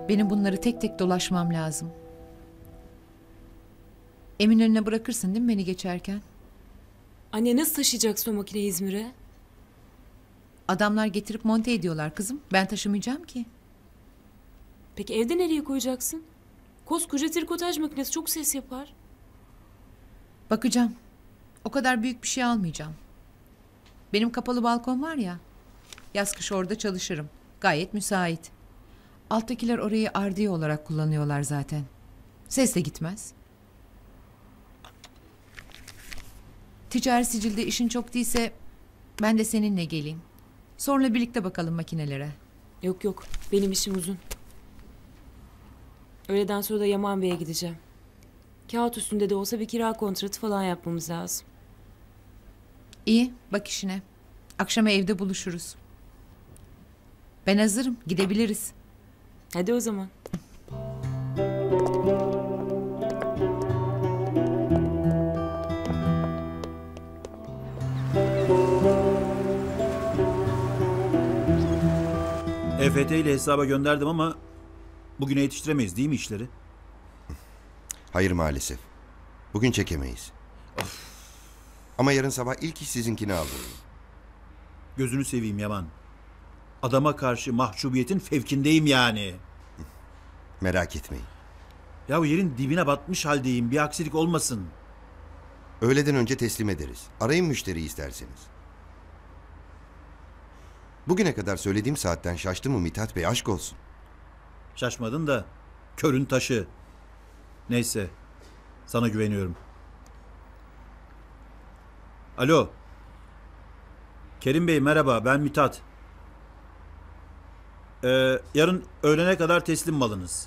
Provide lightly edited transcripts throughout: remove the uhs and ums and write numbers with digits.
Benim bunları tek tek dolaşmam lazım. Eminönü'ne bırakırsın değil mi beni geçerken? Anne nasıl taşıyacaksın o makineyi İzmir'e? Adamlar getirip monte ediyorlar kızım. Ben taşımayacağım ki. Peki evde nereye koyacaksın? Koskoca trikotaj makinesi çok ses yapar. Bakacağım. O kadar büyük bir şey almayacağım. Benim kapalı balkon var ya. Yaz kış orada çalışırım. Gayet müsait. Alttakiler orayı ardiye olarak kullanıyorlar zaten. Ses de gitmez. Ticari sicilde işin çok değilse ben de seninle geleyim. Sonra birlikte bakalım makinelere. Yok yok, benim işim uzun. Öğleden sonra da Yaman Bey'e gideceğim. Kağıt üstünde de olsa bir kira kontratı falan yapmamız lazım. İyi, bak işine. Akşama evde buluşuruz. Ben hazırım, gidebiliriz. Hadi o zaman. EFT ile hesaba gönderdim ama bugüne yetiştiremeyiz değil mi işleri? Hayır maalesef. Bugün çekemeyiz. Ama yarın sabah ilk iş sizinkini aldırırım. Gözünü seveyim Yaman. Adama karşı mahcubiyetin fevkindeyim yani. Merak etmeyin. Ya yerin dibine batmış haldeyim, bir aksilik olmasın. Öğleden önce teslim ederiz. Arayın müşteriyi isterseniz. Bugüne kadar söylediğim saatten şaştı mı Mithat Bey, aşk olsun. Şaşmadın da körün taşı. Neyse, sana güveniyorum. Alo. Kerim Bey merhaba, ben Mithat. Yarın öğlene kadar teslim malınız.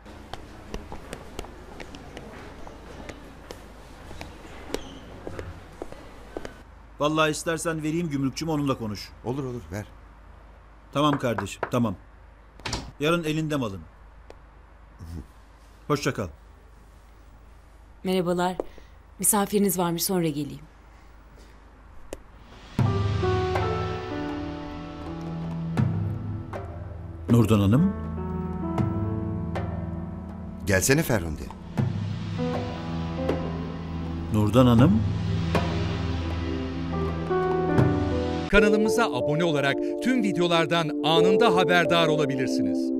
Vallahi istersen vereyim gümrükçüm, onunla konuş. Olur ver. Tamam kardeşim, tamam. Yarın elinde malın. Hoşça kal. Merhabalar. Misafiriniz varmış, sonra geleyim. Nurdan Hanım. Gelsene Ferhunde. Nurdan Hanım. Kanalımıza abone olarak tüm videolardan anında haberdar olabilirsiniz.